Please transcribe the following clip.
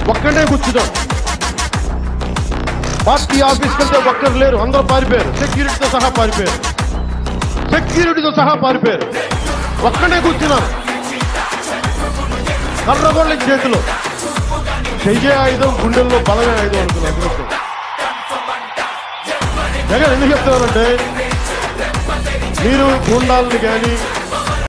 ఒక్కడే కూర్చున్నాం. పార్టీ ఆఫీస్కి వెళ్తే ఒక్కరు లేరు, అందరూ పారిపోయారు. సెక్యూరిటీతో సహా పారిపోయారు. ఒక్కడే కూర్చున్నాను. కర్రగోళ్ళ చేతిలో చెయ్యే ఆయుధం, గుండెల్లో బలమే ఆయుధం అనుకున్నాను. జగన్ ఎందుకు చెప్తున్నానంటే, మీరు గుండాలని కానీ